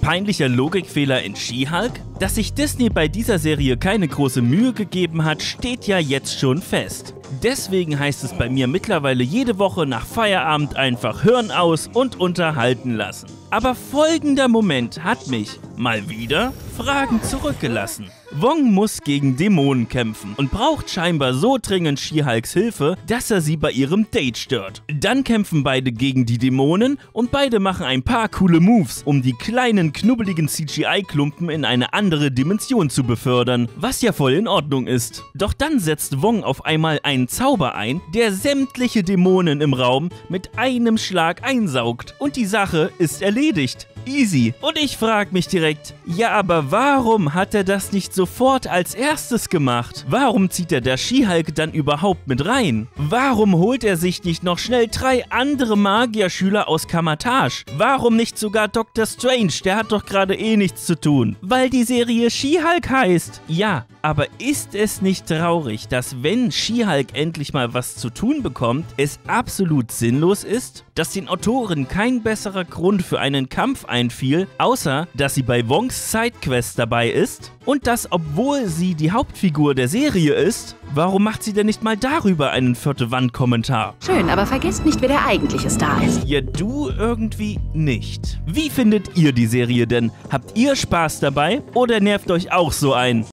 Peinlicher Logikfehler in She-Hulk? Dass sich Disney bei dieser Serie keine große Mühe gegeben hat, steht ja jetzt schon fest. Deswegen heißt es bei mir mittlerweile jede Woche nach Feierabend einfach Hirn aus und unterhalten lassen. Aber folgender Moment hat mich, mal wieder, Fragen zurückgelassen. Wong muss gegen Dämonen kämpfen und braucht scheinbar so dringend She-Hulks Hilfe, dass er sie bei ihrem Date stört. Dann kämpfen beide gegen die Dämonen und beide machen ein paar coole Moves, um die kleinen knubbeligen CGI-Klumpen in eine andere Dimension zu befördern, was ja voll in Ordnung ist. Doch dann setzt Wong auf einmal einen Zauber ein, der sämtliche Dämonen im Raum mit einem Schlag einsaugt und die Sache ist erledigt. Easy. Und ich frag mich direkt, ja, aber warum hat er das nicht sofort als erstes gemacht? Warum zieht er der She-Hulk dann überhaupt mit rein? Warum holt er sich nicht noch schnell 3 andere Magierschüler aus Kamar-Taj? Warum nicht sogar Dr. Strange? Der hat doch gerade eh nichts zu tun. Weil die Serie She-Hulk heißt. Ja, aber ist es nicht traurig, dass wenn She-Hulk endlich mal was zu tun bekommt, es absolut sinnlos ist? Dass den Autoren kein besserer Grund für einen Kampf einfiel, außer dass sie bei Wongs Sidequest dabei ist? Und das, obwohl sie die Hauptfigur der Serie ist? Warum macht sie denn nicht mal darüber einen Vierte-Wand-Kommentar? Schön, aber vergesst nicht, wer der eigentliche Star ist. Ja, du irgendwie nicht. Wie findet ihr die Serie denn? Habt ihr Spaß dabei oder nervt euch auch so ein